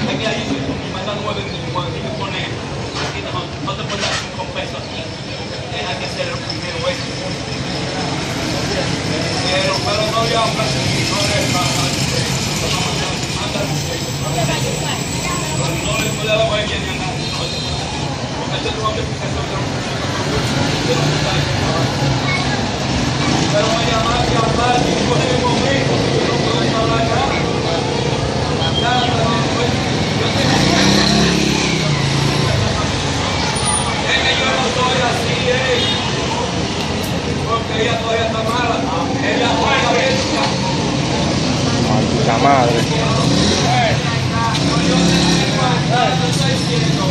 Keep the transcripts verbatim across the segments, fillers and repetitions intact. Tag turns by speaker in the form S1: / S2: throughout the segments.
S1: Es que ahí me mandan nueve cuando tú me pones, aquí no, no te puedes dar cinco pesos aquí. Hay que hacer el primero eso. Pero, pero no le habla, no le pasa. No le puede dar la guaya ni a nadie. Porque este no me puse sobre pero me llamaste a hablar y por el momento no puedes hablar nada. Nada, yo tengo es que yo no soy así, eh. Porque ella todavía está mala. Ella juega bien.
S2: Maldita madre.
S1: Yo estoy diciendo.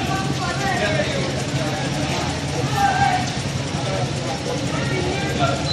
S3: Gracias.